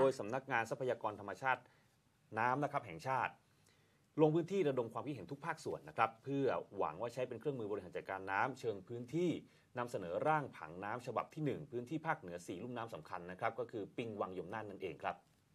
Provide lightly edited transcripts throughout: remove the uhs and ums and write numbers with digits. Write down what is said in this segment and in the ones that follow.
ยสำนักงานทรัพยากรธรรมชาติน้ำนะครับแห่งชาติลงพื้นที่ระดมความคิดเห็นทุกภาคส่วนนะครับเพื่อหวังว่าใช้เป็นเครื่องมือบริหารจัดการน้ำเชิงพื้นที่นำเสนอร่างผังน้ำฉบับที่ 1พื้นที่ภาคเหนือ4ลุ่มน้ำสำคัญนะครับก็คือปิงวังยมน่านนั่นเองครับ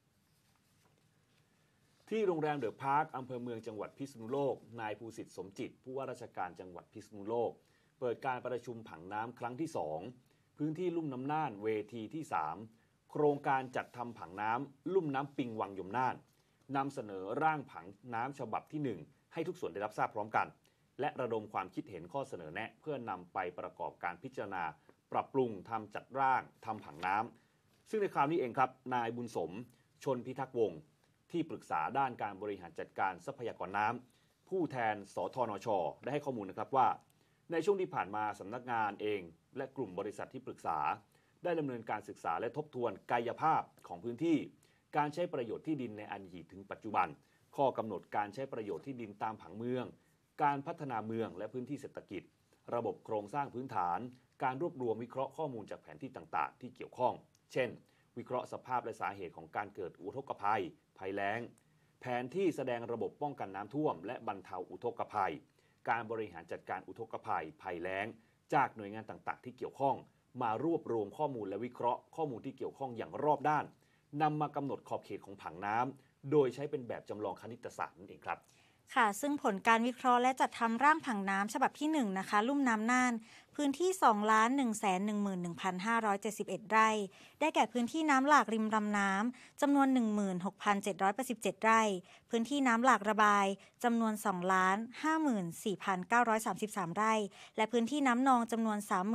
ที่โรงแรมเดอะพาร์คอำเภอเมืองจังหวัดพิษณุโลกนายภูสิทธิ์สมจิตผู้ว่าราชการจังหวัดพิษณุโลกเปิดการประชุมผังน้ำครั้งที่2พื้นที่ลุ่มน้ำน่านเวทีที่3โครงการจัดทำผังน้ำลุ่มน้ำปิงวังยมน่านนำเสนอร่างผังน้ำฉบับที่1ให้ทุกส่วนได้รับทราบพร้อมกันและระดมความคิดเห็นข้อเสนอแนะเพื่อนำไปประกอบการพิจารณาปรับปรุงทำจัดร่างทำผังน้ำซึ่งในคราวนี้เองครับนายบุญสมชนพิทักษ์วงศ์ที่ปรึกษาด้านการบริหารจัดการทรัพยากรน้ำผู้แทนสธนช.ได้ให้ข้อมูลนะครับว่าในช่วงที่ผ่านมาสำนักงานเองและกลุ่มบริษัทที่ปรึกษาได้ดำเนินการศึกษาและทบทวนกายภาพของพื้นที่การใช้ประโยชน์ที่ดินในอดีตถึงปัจจุบันข้อกำหนดการใช้ประโยชน์ที่ดินตามผังเมืองการพัฒนาเมืองและพื้นที่เศรษฐกิจระบบโครงสร้างพื้นฐานการรวบรวมวิเคราะห์ข้อมูลจากแผนที่ต่างๆที่เกี่ยวข้องเช่นวิเคราะห์สภาพและสาเหตุของการเกิดอุทกภัยภัยแล้งแผนที่แสดงระบบป้องกันน้ำท่วมและบรรเทาอุทกภัยการบริหารจัดการอุทกภัยภัยแล้งจากหน่วยงานต่างๆที่เกี่ยวข้องมารวบรวมข้อมูลและวิเคราะห์ข้อมูลที่เกี่ยวข้องอย่างรอบด้านนำมากำหนดขอบเขตของผังน้ำโดยใช้เป็นแบบจำลองคณิตศาสตร์นั่นเองครับค่ะซึ่งผลการวิเคราะห์และจัดทำร่างผังน้ำฉบับที่1นะคะลุ่มน้ำน่านพื้นที่ 2,111,571 ไร่ได้แก่พื้นที่น้ำหลากริมลำน้ำจำนวน 16,787 ไร่พื้นที่น้ำหลากระบายจำนวน 2,54,933 ไร่และพื้นที่น้ำนองจำนวน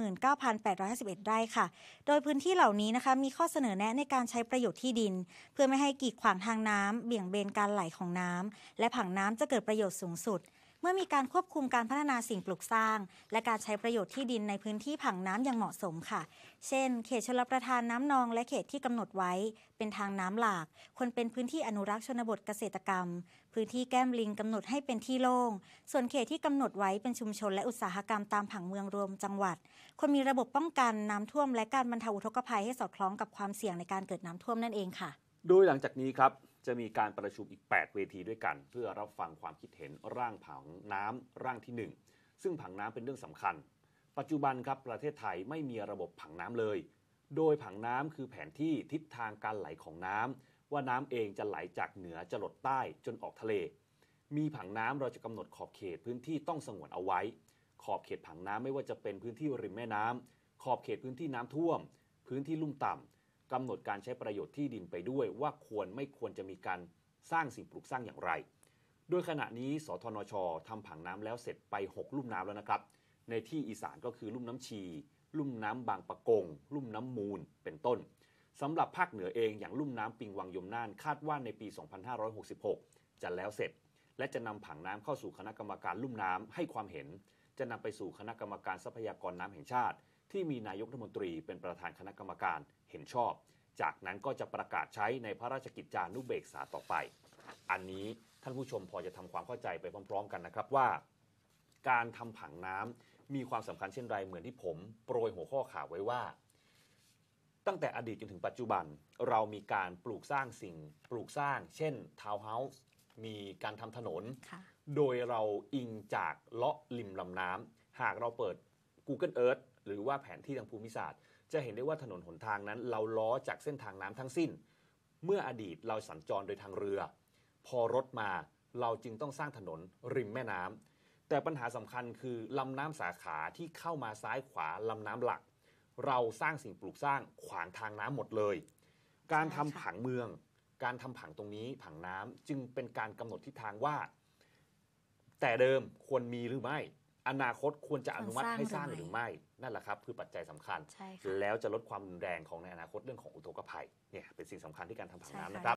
39,851 ไร่ค่ะโดยพื้นที่เหล่านี้นะคะมีข้อเสนอแนะในการใช้ประโยชน์ที่ดินเพื่อไม่ให้กีดขวางทางน้ำเบี่ยงเบนการไหลของน้ำและผังน้ำจะเกิดประโยชน์สูงสุดเมื่อมีการควบคุมการพัฒนาสิ่งปลูกสร้างและการใช้ประโยชน์ที่ดินในพื้นที่ผังน้ำอย่างเหมาะสมค่ะเช่นเขตชลประทานน้ำนองและเขตที่กำหนดไว้เป็นทางน้ำหลากควรเป็นพื้นที่อนุรักษ์ชนบทเกษตรกรรมพื้นที่แก้มลิงกำหนดให้เป็นที่โล่งส่วนเขตที่กำหนดไว้เป็นชุมชนและอุตสาหกรรมตามผังเมืองรวมจังหวัดควรมีระบบป้องกันน้ำท่วมและการบรรเทาอุทกภัยให้สอดคล้องกับความเสี่ยงในการเกิดน้ำท่วมนั่นเองค่ะโดยหลังจากนี้ครับจะมีการประชุมอีก8เวทีด้วยกันเพื่อรับฟังความคิดเห็นร่างผังน้ำร่างที่1ซึ่งผังน้ำเป็นเรื่องสำคัญปัจจุบันครับประเทศไทยไม่มีระบบผังน้ำเลยโดยผังน้ำคือแผนที่ทิศทางการไหลของน้ำว่าน้ำเองจะไหลจากเหนือจรดใต้จนออกทะเลมีผังน้ำเราจะกำหนดขอบเขตพื้นที่ต้องสงวนเอาไว้ขอบเขตผังน้ำไม่ว่าจะเป็นพื้นที่ริมแม่น้ำขอบเขตพื้นที่น้ำท่วมพื้นที่ลุ่มต่ำกำหนดการใช้ประโยชน์ที่ดินไปด้วยว่าควรไม่ควรจะมีการสร้างสิ่งปลูกสร้างอย่างไรโดยขณะนี้สธนช.ทำผังน้ำแล้วเสร็จไป6ลุ่มน้ำแล้วนะครับในที่อีสานก็คือลุ่มน้ำชีลุ่มน้ำบางปะกงลุ่มน้ำมูลเป็นต้นสำหรับภาคเหนือเองอย่างลุ่มน้ำปิงวังยมน่านคาดว่าในปี 2566 จะแล้วเสร็จและจะนำผังน้ำเข้าสู่คณะกรรมการลุ่มน้ำให้ความเห็นจะนำไปสู่คณะกรรมการทรัพยากรน้ำแห่งชาติที่มีนายกรัฐมนตรีเป็นประธานคณะกรรมการเห็นชอบจากนั้นก็จะประกาศใช้ในพระราชกิจจานุเบกษาต่อไปอันนี้ท่านผู้ชมพอจะทำความเข้าใจไปพร้อมๆกันนะครับว่าการทำผังน้ำมีความสำคัญเช่นไรเหมือนที่ผมโปรยหัวข้อข่าวไว้ว่าตั้งแต่อดีตจนถึงปัจจุบันเรามีการปลูกสร้างสิ่งปลูกสร้างเช่นทาวน์เฮาส์มีการทำถนนโดยเราอิงจากเลาะริมลำน้ำหากเราเปิด Google Earth หรือว่าแผนที่ทางภูมิศาสตร์จะเห็นได้ว่าถนนหนทางนั้นเราล้อจากเส้นทางน้ำทั้งสิ้นเมื่ออดีตเราสัญจรโดยทางเรือพอรถมาเราจึงต้องสร้างถนนริมแม่น้ำแต่ปัญหาสำคัญคือลำน้ำสาขาที่เข้ามาซ้ายขวาลำน้ำหลักเราสร้างสิ่งปลูกสร้างขวางทางน้ำหมดเลยการทำผังเมืองการทำผังตรงนี้ผังน้ำจึงเป็นการกำหนดทิศทางว่าแต่เดิมควรมีหรือไม่อนาคตควรจะอนุมัติให้สร้างหรือไม่นั่นแหละครับคือปัจจัยสำคัญแล้วจะลดความรุนแรงของในอนาคตเรื่องของอุทกภัยเนี่ยเป็นสิ่งสำคัญที่การทำผังน้ำนะครับ